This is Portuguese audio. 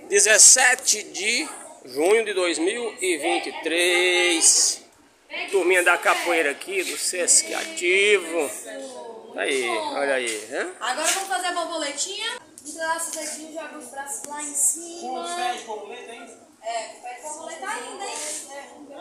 17 de junho de 2023. Turminha da capoeira aqui, do Sesc Ativo. Aí, olha aí. Né? Agora vamos fazer a borboletinha. Braços aqui, joga os braços lá em cima. Com os pés de borboleta ainda? É, com o pé de borboleta ainda, hein?